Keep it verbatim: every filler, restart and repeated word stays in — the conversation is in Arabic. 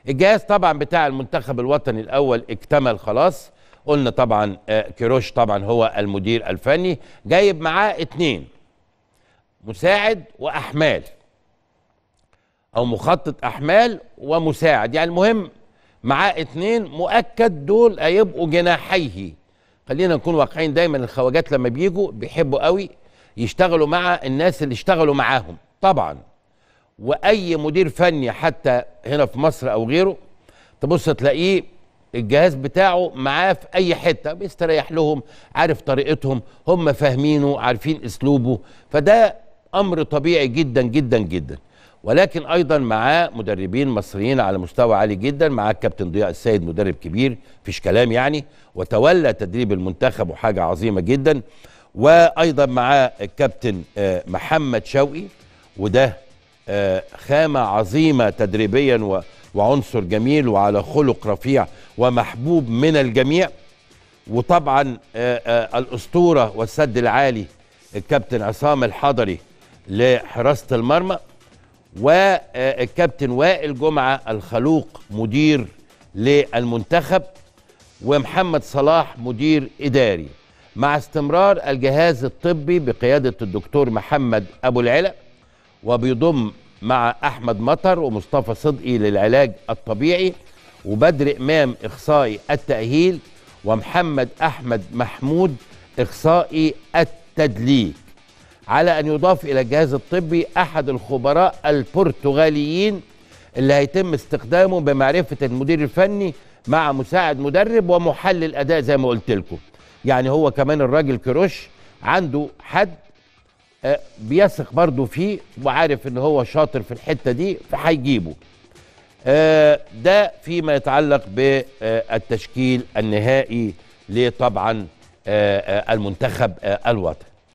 الجهاز طبعا بتاع المنتخب الوطني الاول اكتمل خلاص. قلنا طبعا كيروش طبعا هو المدير الفني، جايب معاه اتنين مساعد واحمال او مخطط احمال ومساعد، يعني المهم معاه اتنين مؤكد دول هيبقوا جناحيه. خلينا نكون واقعين، دايما الخواجات لما بيجوا بيحبوا قوي يشتغلوا مع الناس اللي اشتغلوا معاهم طبعا. واي مدير فني حتى هنا في مصر او غيره تبص تلاقيه الجهاز بتاعه معاه في اي حته، بيستريح لهم، عارف طريقتهم، هم فاهمينه، عارفين اسلوبه، فده امر طبيعي جدا جدا جدا. ولكن ايضا معاه مدربين مصريين على مستوى عالي جدا، معاه الكابتن ضياء السيد مدرب كبير فيش كلام يعني، وتولى تدريب المنتخب وحاجه عظيمه جدا. وايضا معاه الكابتن محمد شوقي، وده خامه عظيمه تدريبيا وعنصر جميل وعلى خلق رفيع ومحبوب من الجميع. وطبعا الاسطوره والسد العالي الكابتن عصام الحضري لحراسه المرمى، والكابتن وائل جمعه الخلوق مدير للمنتخب، ومحمد صلاح مدير اداري، مع استمرار الجهاز الطبي بقياده الدكتور محمد ابو العلا، وبيضم مع احمد مطر ومصطفى صدقي للعلاج الطبيعي، وبدر امام اخصائي التاهيل، ومحمد احمد محمود اخصائي التدليك. على ان يضاف الى الجهاز الطبي احد الخبراء البرتغاليين اللي هيتم استخدامه بمعرفه المدير الفني مع مساعد مدرب ومحلل اداء زي ما قلت لكم. يعني هو كمان الراجل كيروش عنده حد بيثق برضه فيه وعارف ان هو شاطر في الحته دي فهيجيبه. ده فيما يتعلق بالتشكيل النهائي لطبعا المنتخب الوطني.